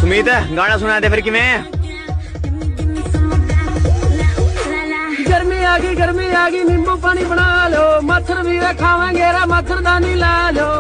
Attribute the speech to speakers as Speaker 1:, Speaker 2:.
Speaker 1: सुमित गाना सुना दे फिर किवें।
Speaker 2: गर्मी आ गई नींबू पानी बना लो, मच्छर भी खावांगे रा मच्छरदानी ला लो।